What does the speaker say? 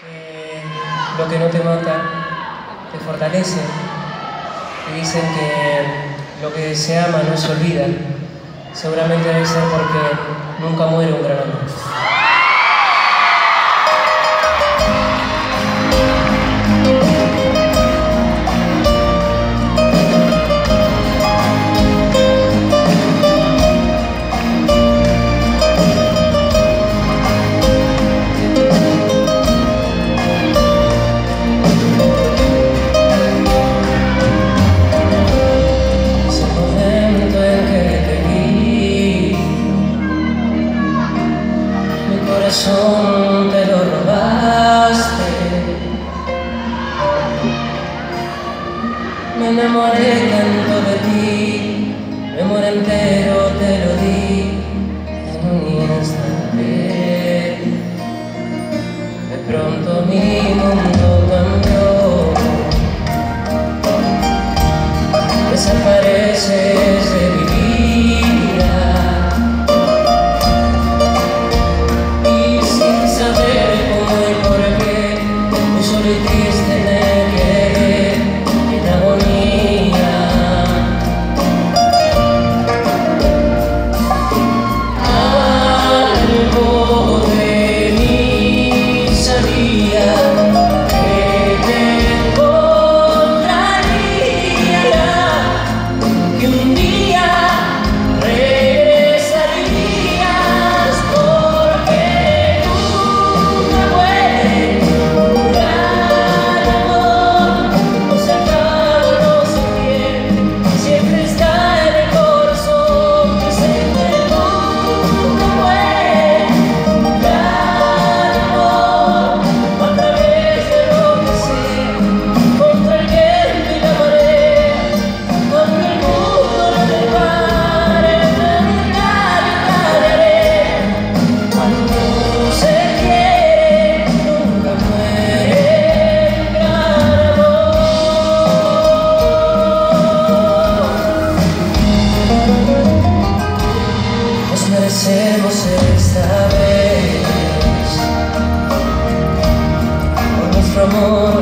Lo que no te mata te fortalece. Y dicen que lo que se ama no se olvida. Seguramente debe ser porque nunca muere un gran amor. Te lo robaste. Me enamoré tanto de ti, mi amor entero te lo di en un instante. De pronto mi mundo cambió, desapareces de mi vida. Merecemos esta vez por nuestro amor.